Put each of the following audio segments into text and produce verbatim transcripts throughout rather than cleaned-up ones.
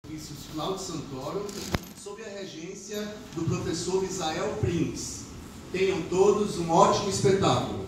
Vinícius Cláudio Santoro, sob a regência do professor Isael Prince. Tenham todos um ótimo espetáculo.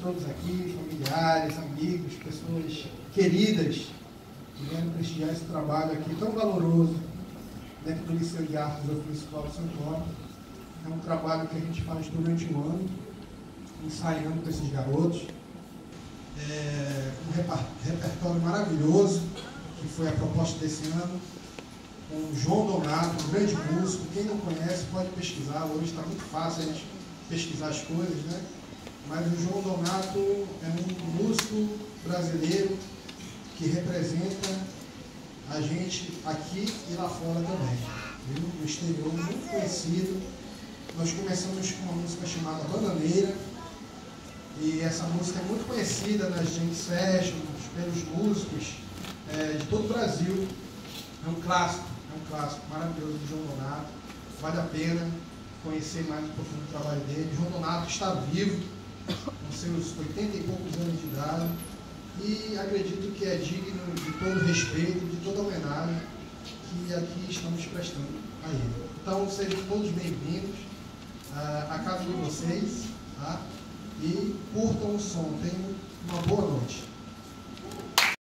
todos aqui, familiares, amigos, pessoas queridas, que vieram prestigiar esse trabalho aqui tão valoroso dentro do Liceu de Artes do Ofício Cláudio Santoro. É um trabalho que a gente faz durante o ano, ensaiando com esses garotos. É um repertório maravilhoso, que foi a proposta desse ano, com o João Donato, um grande músico. Quem não conhece pode pesquisar, hoje está muito fácil a gente pesquisar as coisas, né? Mas o João Donato é um músico brasileiro que representa a gente aqui e lá fora também, viu? No exterior, muito conhecido. Nós começamos com uma música chamada Bananeira, e essa música é muito conhecida nas jam sessions, pelos músicos é, de todo o Brasil. É um clássico, é um clássico maravilhoso do João Donato. Vale a pena conhecer mais um pouquinho do trabalho dele. João Donato está vivo, com seus oitenta e poucos anos de idade, e acredito que é digno de todo respeito, de toda homenagem que aqui estamos prestando a ele. Então, sejam todos bem-vindos à casa de vocês, tá? E curtam o som. Tenham uma boa noite.